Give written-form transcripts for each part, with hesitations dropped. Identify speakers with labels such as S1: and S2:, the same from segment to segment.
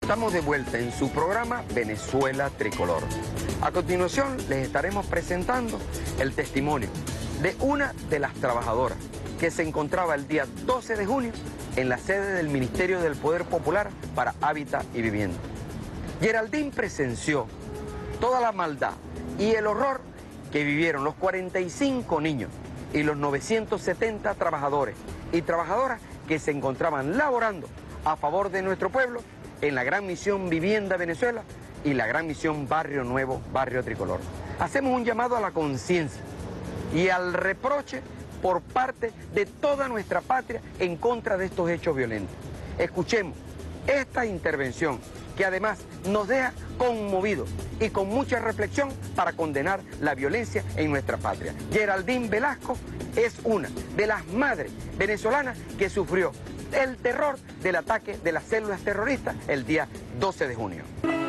S1: Estamos de vuelta en su programa Venezuela Tricolor. A continuación les estaremos presentando el testimonio de una de las trabajadoras que se encontraba el día 12 de junio en la sede del Ministerio del Poder Popular para Hábitat y Vivienda. Geraldine presenció toda la maldad y el horror que vivieron los 45 niños y los 970 trabajadores y trabajadoras que se encontraban laborando a favor de nuestro pueblo en la Gran Misión Vivienda Venezuela y la Gran Misión Barrio Nuevo, Barrio Tricolor. Hacemos un llamado a la conciencia y al reproche por parte de toda nuestra patria en contra de estos hechos violentos. Escuchemos esta intervención que además nos deja conmovidos y con mucha reflexión para condenar la violencia en nuestra patria. Geraldine Velasco es una de las madres venezolanas que sufrió el terror del ataque de las células terroristas el día 12 de junio.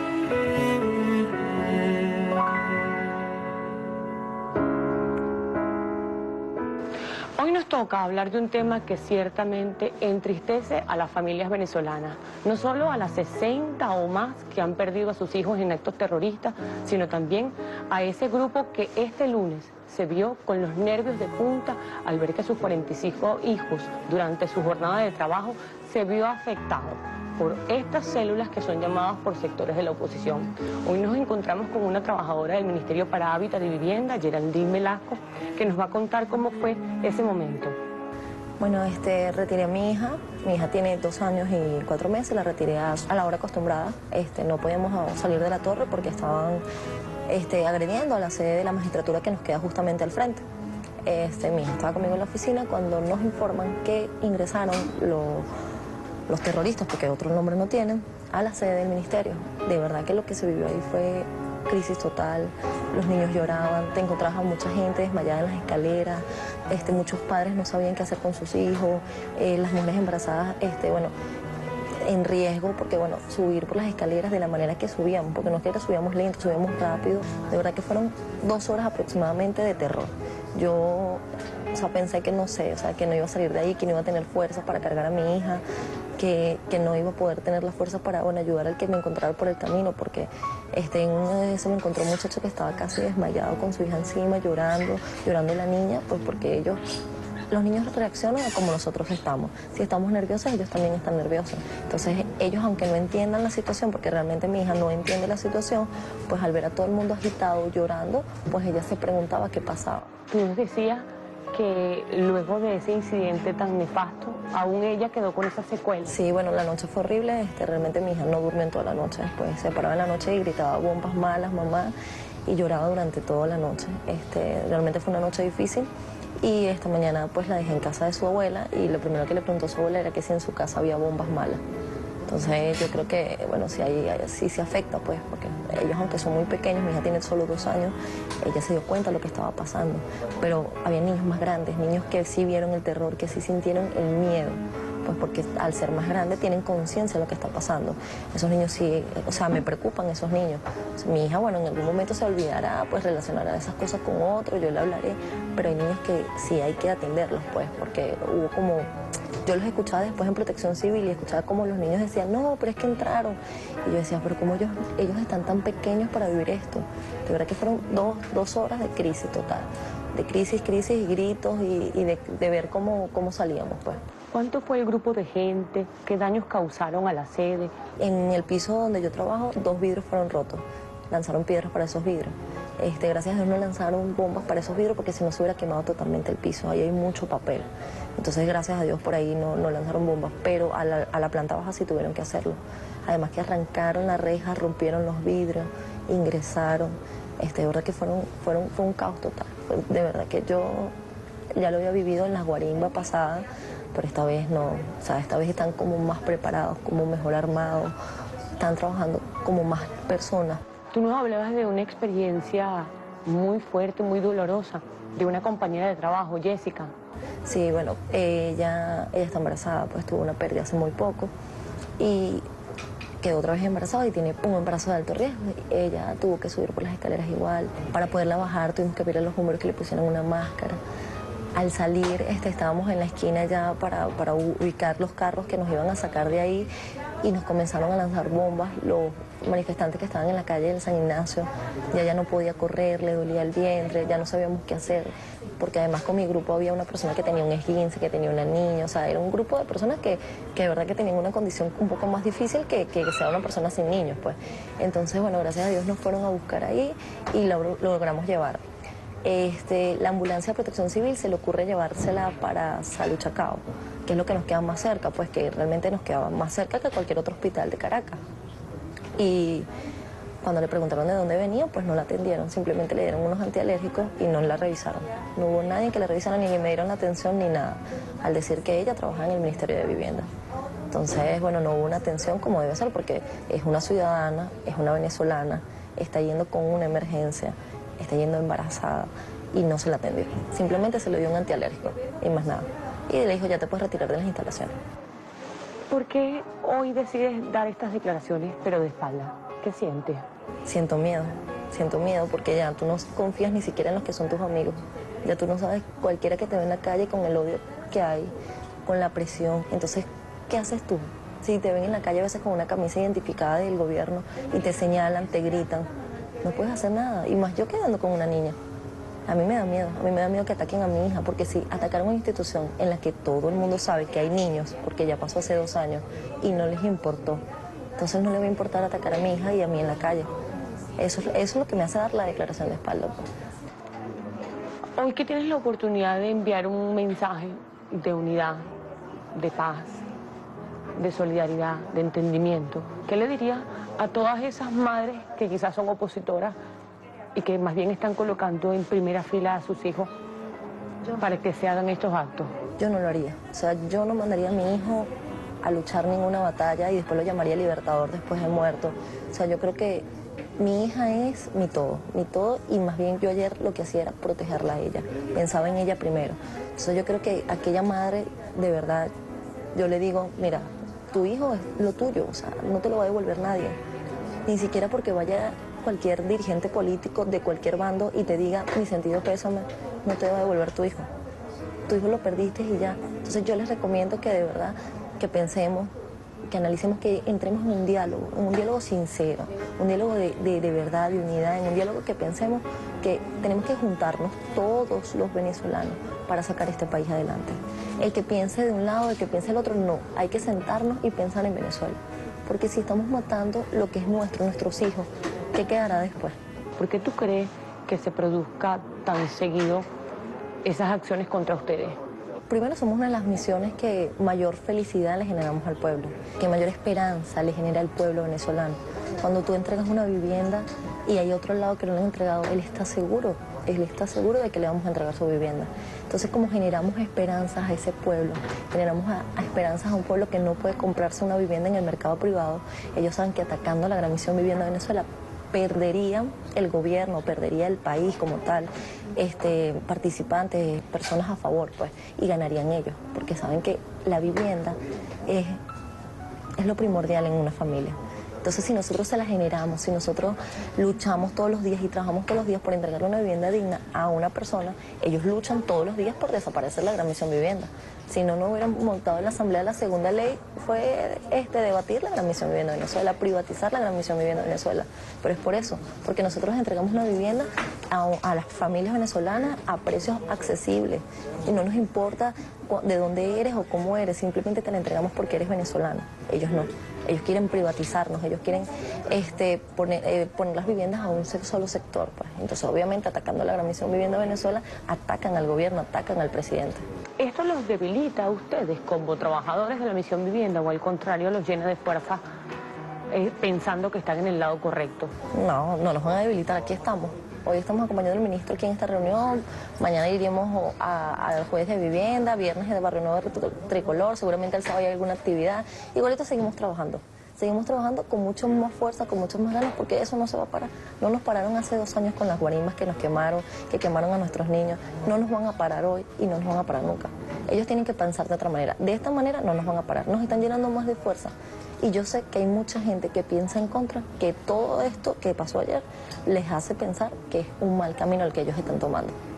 S2: Hoy nos toca hablar de un tema que ciertamente entristece a las familias venezolanas, no solo a las 60 o más que han perdido a sus hijos en actos terroristas, sino también a ese grupo que este lunes se vio con los nervios de punta al ver que sus 45 hijos durante su jornada de trabajo se vio afectado por estas células que son llamadas por sectores de la oposición. Hoy nos encontramos con una trabajadora del Ministerio para Hábitat y Vivienda, Geraldine Velasco, que nos va a contar cómo fue ese momento.
S3: Bueno, retiré a mi hija tiene 2 años y 4 meses, la retiré a la hora acostumbrada. No podíamos salir de la torre porque estaban agrediendo a la sede de la magistratura que nos queda justamente al frente. Mi hija estaba conmigo en la oficina cuando nos informan que ingresaron los terroristas, porque otro nombre no tienen, a la sede del ministerio. De verdad que lo que se vivió ahí fue crisis total. Los niños lloraban, te encontrabas a mucha gente desmayada en las escaleras, muchos padres no sabían qué hacer con sus hijos, las mujeres embarazadas, en riesgo, porque bueno, subir por las escaleras de la manera que subíamos, porque no es que subíamos lento, subíamos rápido. De verdad que fueron 2 horas aproximadamente de terror. Yo, pensé que que no iba a salir de ahí, que no iba a tener fuerzas para cargar a mi hija, que no iba a poder tener las fuerzas para, ayudar al que me encontrara por el camino, porque en uno de esos me encontró un muchacho que estaba casi desmayado con su hija encima, llorando la niña, pues porque los niños reaccionan a como nosotros estamos. Si estamos nerviosos, ellos también están nerviosos. Entonces, ellos, aunque no entiendan la situación, porque realmente mi hija no entiende la situación, pues al ver a todo el mundo agitado, llorando, pues ella se preguntaba qué pasaba.
S2: Tú nos decías que luego de ese incidente tan nefasto, aún ella quedó con esa secuela.
S3: Sí, bueno, la noche fue horrible. Realmente mi hija no durmió en toda la noche. Después se paraba en la noche y gritaba bombas malas, mamá, y lloraba durante toda la noche. Realmente fue una noche difícil. Y esta mañana pues la dejé en casa de su abuela y lo primero que le preguntó a su abuela era que si en su casa había bombas malas. Entonces yo creo que, bueno, sí se afecta pues, porque ellos aunque son muy pequeños, mi hija tiene solo 2 años, ella se dio cuenta de lo que estaba pasando. Pero había niños más grandes, niños que sí vieron el terror, que sí sintieron el miedo. Pues porque al ser más grandes tienen conciencia de lo que está pasando. Esos niños sí, me preocupan esos niños. Mi hija, bueno, en algún momento se olvidará, pues relacionará esas cosas con otro, yo le hablaré, pero hay niños que sí hay que atenderlos, pues, porque hubo como... Yo los escuchaba después en Protección Civil y escuchaba como los niños decían, no, pero es que entraron. Y yo decía, pero ¿cómo ellos están tan pequeños para vivir esto? De verdad que fueron 2 horas de crisis total. De crisis y gritos y de ver cómo salíamos, pues.
S2: ¿Cuánto fue el grupo de gente? ¿Qué daños causaron a la sede?
S3: En el piso donde yo trabajo, 2 vidrios fueron rotos. Lanzaron piedras para esos vidrios. Gracias a Dios no lanzaron bombas para esos vidrios porque si no se hubiera quemado totalmente el piso. Ahí hay mucho papel. Entonces, gracias a Dios por ahí no lanzaron bombas. Pero a la planta baja sí tuvieron que hacerlo. Además que arrancaron la reja, rompieron los vidrios, ingresaron. De verdad que fue un caos total. De verdad que yo ya lo había vivido en la guarimba pasada, pero esta vez no. Esta vez están como más preparados, como mejor armados, están trabajando como más personas.
S2: Tú nos hablabas de una experiencia muy fuerte, muy dolorosa, de una compañera de trabajo, Jessica.
S3: Sí, bueno, ella está embarazada, pues tuvo una pérdida hace muy poco y quedó otra vez embarazada y tiene un embarazo de alto riesgo. Ella tuvo que subir por las escaleras igual. Para poderla bajar tuvimos que pedirle a los bomberos que le pusieran una máscara. Al salir estábamos en la esquina ya para ubicar los carros que nos iban a sacar de ahí y nos comenzaron a lanzar bombas los manifestantes que estaban en la calle del San Ignacio. Ya no podía correr, le dolía el vientre, ya no sabíamos qué hacer, porque además con mi grupo había una persona que tenía un esguince, que tenía una niña, o sea, era un grupo de personas que de verdad que tenían una condición un poco más difícil que sea una persona sin niños, pues. Entonces, bueno, gracias a Dios nos fueron a buscar ahí y lo logramos llevar. La ambulancia de Protección Civil se le ocurre llevársela para Salud Chacao, que es lo que nos queda más cerca, pues que realmente nos quedaba más cerca que cualquier otro hospital de Caracas. Y cuando le preguntaron de dónde venía, pues no la atendieron, simplemente le dieron unos antialérgicos y no la revisaron. No hubo nadie que la revisara, ni me dieron la atención ni nada, al decir que ella trabajaba en el Ministerio de Vivienda. Entonces, bueno, no hubo una atención como debe ser, porque es una ciudadana, es una venezolana, está yendo con una emergencia, está yendo embarazada y no se la atendió. Simplemente se le dio un antialérgico y más nada. Y le dijo, ya te puedes retirar de las instalaciones.
S2: ¿Por qué hoy decides dar estas declaraciones, pero de espalda? ¿Qué sientes?
S3: Siento miedo porque ya tú no confías ni siquiera en los que son tus amigos. Ya tú no sabes, cualquiera que te ve en la calle con el odio que hay, con la presión. Entonces, ¿qué haces tú? Si te ven en la calle a veces con una camisa identificada del gobierno y te señalan, te gritan, no puedes hacer nada. Y más yo quedando con una niña. A mí me da miedo que ataquen a mi hija, porque si atacaron una institución en la que todo el mundo sabe que hay niños, porque ya pasó hace 2 años, y no les importó, entonces no le va a importar atacar a mi hija y a mí en la calle. Eso es lo que me hace dar la declaración de espalda, pues.
S2: Hoy que tienes la oportunidad de enviar un mensaje de unidad, de paz, de solidaridad, de entendimiento, ¿qué le dirías a todas esas madres que quizás son opositoras y que más bien están colocando en primera fila a sus hijos para que se hagan estos actos?
S3: Yo no lo haría. O sea, yo no mandaría a mi hijo a luchar ninguna batalla y después lo llamaría libertador después de muerto. O sea, yo creo que mi hija es mi todo, y más bien yo ayer lo que hacía era protegerla a ella. Pensaba en ella primero. Entonces yo creo que aquella madre, de verdad, yo le digo, mira, tu hijo es lo tuyo, o sea, no te lo va a devolver nadie. Ni siquiera porque vaya cualquier dirigente político de cualquier bando y te diga, mi sentido pésame, no te va a devolver tu hijo. Tu hijo lo perdiste y ya. Entonces yo les recomiendo que de verdad, que pensemos, que analicemos, que entremos en un diálogo sincero, un diálogo de verdad, de unidad, en un diálogo que pensemos que tenemos que juntarnos todos los venezolanos para sacar este país adelante. El que piense de un lado, el que piense del otro, no. Hay que sentarnos y pensar en Venezuela. Porque si estamos matando lo que es nuestros hijos, ¿qué quedará después?
S2: ¿Por qué tú crees que se produzca tan seguido esas acciones contra ustedes?
S3: Primero, somos una de las misiones que mayor felicidad le generamos al pueblo, que mayor esperanza le genera al pueblo venezolano. Cuando tú entregas una vivienda y hay otro lado que no le han entregado, él está seguro de que le vamos a entregar su vivienda. Entonces, como generamos esperanzas a ese pueblo, generamos esperanzas a un pueblo que no puede comprarse una vivienda en el mercado privado, ellos saben que atacando la Gran Misión Vivienda de Venezuela, perdería el gobierno, perdería el país como tal, participantes, personas a favor, pues, y ganarían ellos, porque saben que la vivienda es lo primordial en una familia. Entonces, si nosotros se la generamos, si nosotros luchamos todos los días y trabajamos todos los días por entregarle una vivienda digna a una persona, ellos luchan todos los días por desaparecer la Gran Misión Vivienda. Si no, no hubieran montado en la Asamblea la segunda ley, fue debatir la Gran Misión Vivienda de Venezuela, privatizar la Gran Misión Vivienda de Venezuela. Pero es por eso, porque nosotros entregamos una vivienda a las familias venezolanas a precios accesibles. Y no nos importa de dónde eres o cómo eres, simplemente te la entregamos porque eres venezolano. Ellos no. Ellos quieren privatizarnos, ellos quieren poner las viviendas a un solo sector, pues. Entonces, obviamente, atacando la Gran Misión Vivienda de Venezuela, atacan al gobierno, atacan al presidente.
S2: ¿Esto los debilita a ustedes como trabajadores de la Misión Vivienda o al contrario los llena de fuerza pensando que están en el lado correcto?
S3: No, no nos van a debilitar, aquí estamos. Hoy estamos acompañando al ministro aquí en esta reunión, mañana iremos al jueves de vivienda, viernes de Barrio Nuevo Tricolor, seguramente el sábado hay alguna actividad. Igualito seguimos trabajando con mucho más fuerza, con muchas más ganas, porque eso no se va a parar. No nos pararon hace 2 años con las guarimbas que nos quemaron, que quemaron a nuestros niños. No nos van a parar hoy y no nos van a parar nunca. Ellos tienen que pensar de otra manera. De esta manera no nos van a parar, nos están llenando más de fuerza. Y yo sé que hay mucha gente que piensa en contra, que todo esto que pasó ayer les hace pensar que es un mal camino el que ellos están tomando.